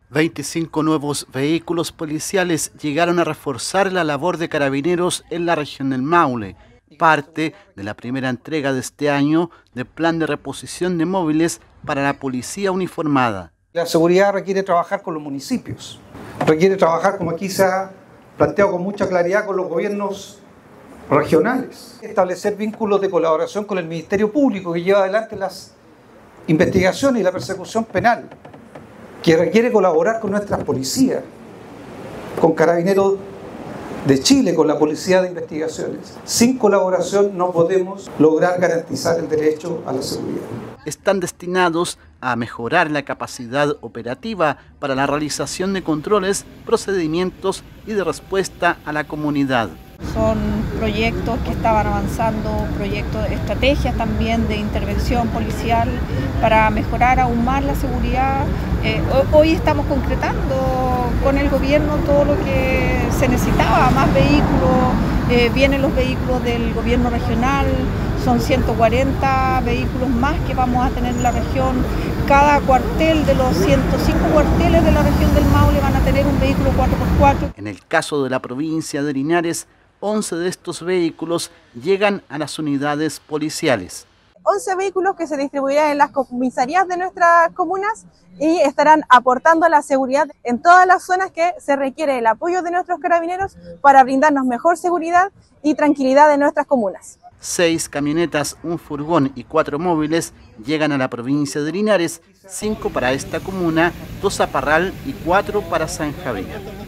25 nuevos vehículos policiales llegaron a reforzar la labor de carabineros en la región del Maule, parte de la primera entrega de este año del plan de reposición de móviles para la policía uniformada. La seguridad requiere trabajar con los municipios, requiere trabajar, como aquí se ha planteado con mucha claridad, con los gobiernos regionales. Establecer vínculos de colaboración con el Ministerio Público, que lleva adelante las investigaciones y la persecución penal, que requiere colaborar con nuestras policías, con Carabineros de Chile, con la Policía de Investigaciones. Sin colaboración no podemos lograr garantizar el derecho a la seguridad. Están destinados a mejorar la capacidad operativa para la realización de controles, procedimientos y de respuesta a la comunidad. Son proyectos que estaban avanzando, proyectos de estrategias también de intervención policial para mejorar aún más la seguridad. Hoy estamos concretando con el gobierno todo lo que se necesitaba, más vehículos, vienen los vehículos del gobierno regional, son 140 vehículos más que vamos a tener en la región. Cada cuartel de los 105 cuarteles de la región del Maule van a tener un vehículo 4x4. En el caso de la provincia de Linares, 11 de estos vehículos llegan a las unidades policiales. 11 vehículos que se distribuirán en las comisarías de nuestras comunas y estarán aportando a la seguridad en todas las zonas que se requiere el apoyo de nuestros carabineros para brindarnos mejor seguridad y tranquilidad en nuestras comunas. 6 camionetas, un furgón y 4 móviles llegan a la provincia de Linares, 5 para esta comuna, 2 a Parral y 4 para San Javier.